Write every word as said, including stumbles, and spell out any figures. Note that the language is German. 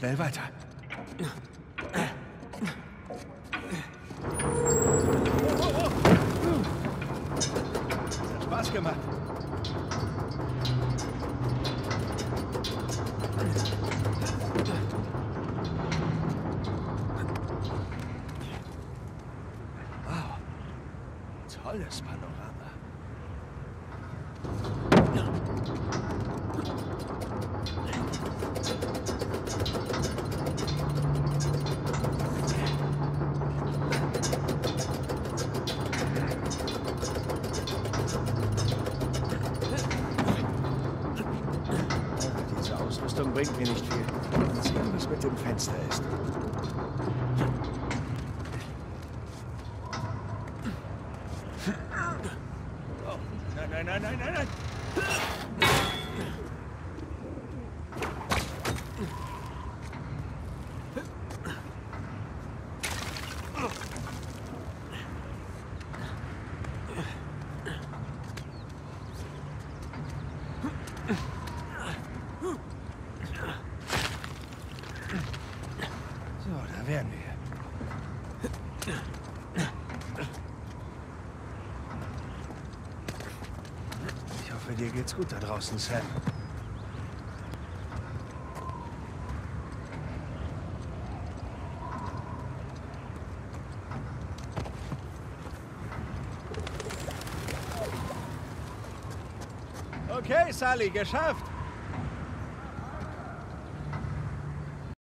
Schnell weiter. Das hat Spaß gemacht. Wow. Tolles Panorama. Diese Ausrüstung bringt mir nicht viel. Mal sehen, was mit dem Fenster ist. Oh, nein, nein, nein, nein, nein, nein! So, da wären wir. Ich hoffe, dir geht's gut da draußen, Sam. Okay, Sully, geschafft.